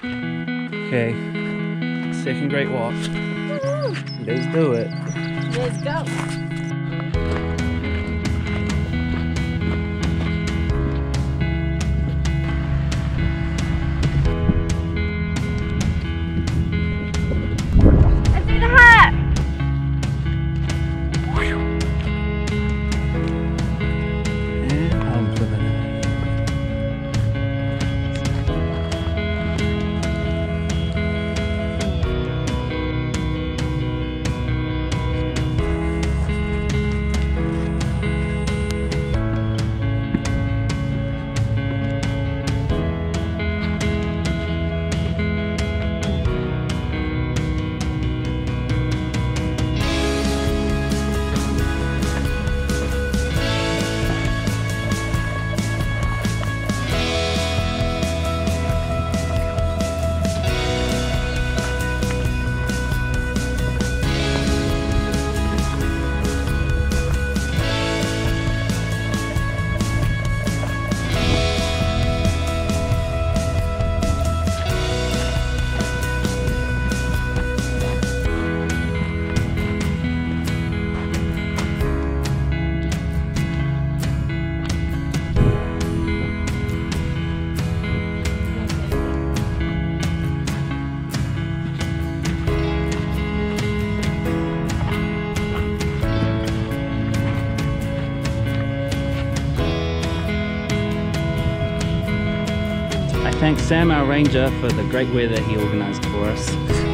Okay, second great walk. Let's do it. Let's go. I thank Sam, our ranger, for the great weather he organised for us.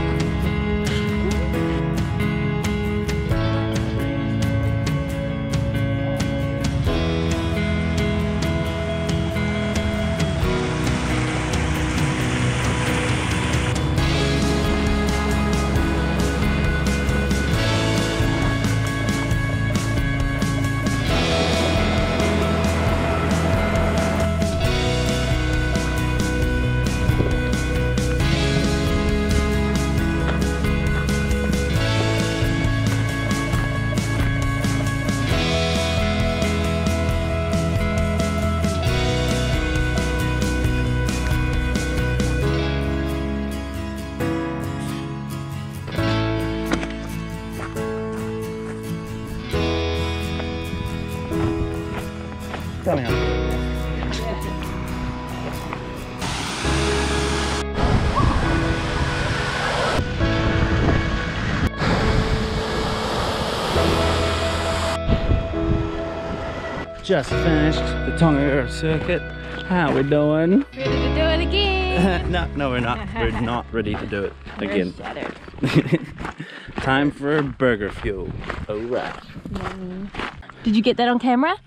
Coming up. Just finished the Tongariro circuit. How we doing? Ready to do it again? No, we're not. We're not ready to do it again. We're shattered. Time for burger fuel. Alright. Did you get that on camera?